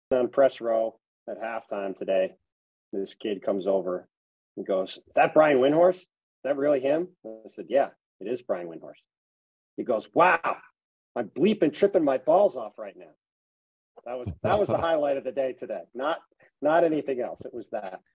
on press row at halftime today. This kid comes over and goes, "Is that Brian Windhorst? Is that really him?" I said, "Yeah, it is Brian Windhorst." He goes, "Wow, I'm bleeping tripping my balls off right now." That was the highlight of the day today. Not anything else. It was that.